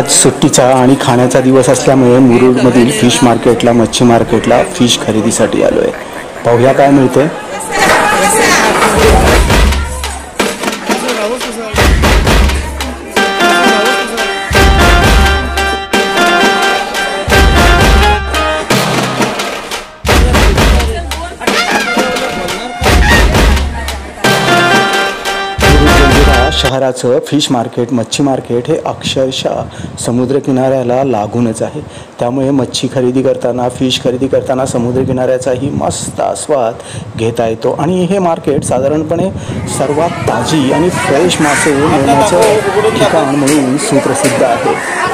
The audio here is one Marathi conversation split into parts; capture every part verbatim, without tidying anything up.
आज सुट्टीचा आणि खाण्याचा दिवस असल्यामुळे मुरुडमधील फिश मार्केटला मच्छी मार्केटला फिश खरेदीसाठी आलो आहे. पाहूया काय मिळते. शहराचं फिश मार्केट मच्छी मार्केट हे अक्षरशः समुद्रकिनाऱ्याला लागूनच आहे. त्यामुळे मच्छी खरेदी करताना फिश खरेदी करताना समुद्रकिनाऱ्याचाही मस्त आस्वाद घेता येतो. आणि हे मार्केट साधारणपणे सर्वात ताजी आणि फ्रेश मासे मिळण्याचं ठिकाण म्हणून सुप्रसिद्ध आहे.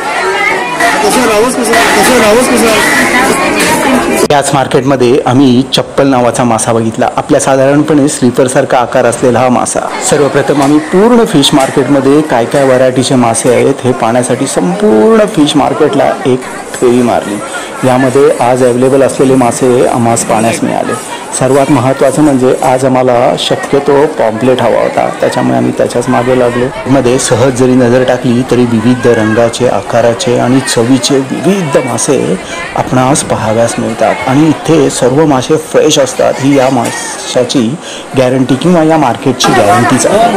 याच मार्केटमध्ये आम्ही चप्पल नावाचा मासा बघितला. आपल्या साधारणपणे स्लीपरसारखा आकार असलेला हा मासा. सर्वप्रथम आम्ही पूर्ण फिश मार्केटमध्ये काय काय व्हरायटीचे मासे आहेत हे पाहण्यासाठी संपूर्ण फिश मार्केटला एक फेरी मारली. यामध्ये आज अवेलेबल असलेले मासे आम्हास पाहण्यास मिळाले. सर्वात महत्त्वाचं म्हणजे आज आम्हाला शक्यतो पॉम्पलेट हवा होता, त्याच्यामुळे आम्ही त्याच्याच मागे लागलो. मध्ये सहज जरी नजर टाकली तरी विविध रंगाचे आकाराचे आणि चवीचे विविध मासे आपणास पाहाव्यास मिळतात. आणि इथे सर्व मासे फ्रेश असतात ही या माशाची गॅरंटी किंवा या मार्केटची गॅरंटीच आहे.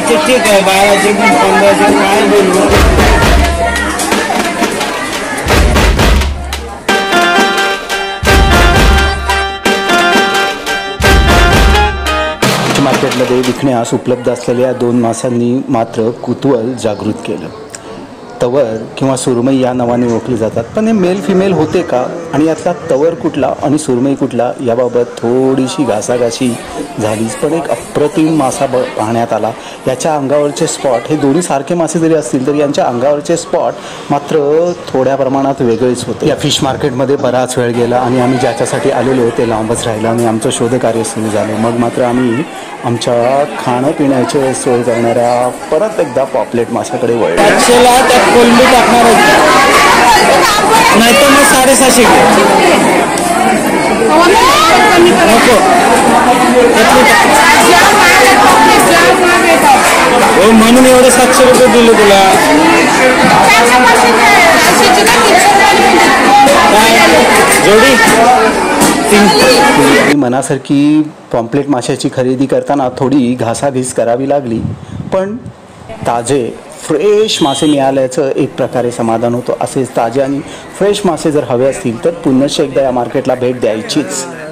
मार्केटमध्ये विकण्यास उपलब्ध असलेल्या दोन माशांनी मात्र कुतूहल जागृत केलं. तवर किंवा सुरमई या नावाने ओळखली जातात, पण हे मेल फिमेल होते का आणि यातला तवर कुठला आणि सुरमई कुठला याबाबत थोडीशी घासाघाशी झालीच. पण एक अप्रतिम मासा ब पाहण्यात आला. याच्या अंगावरचे स्पॉट हे दोन्ही सारखे मासे जरी असतील तरी यांच्या अंगावरचे स्पॉट मात्र थोड्या प्रमाणात वेगळेच होते. या फिश मार्केटमध्ये बराच वेळ गेला आणि आम्ही ज्याच्यासाठी आलेलो ते लांबच राहिलं आणि आमचं शोधकार्य सुरू झालं. मग मात्र आम्ही आमच्या खाणं पिण्याची सोय करणाऱ्या परत एकदा पॉपलेट माशाकडे वळलो. कोलंबी टाकणार नाही तर मग साडेसहाशे हो म्हणून एवढे सातशे रुपये दिले तुला. जोडी मनासारखी पॉम्पलेट माशाची खरेदी करताना थोडी घासाघीस करावी लागली, पण ताजे फ्रेश मासे मिळाल्याचं एक प्रकारे समाधान होतं. असेच ताजे आणि फ्रेश मासे जर हवे असतील तर पुन्हा एकदा या मार्केटला भेट द्यायचीच.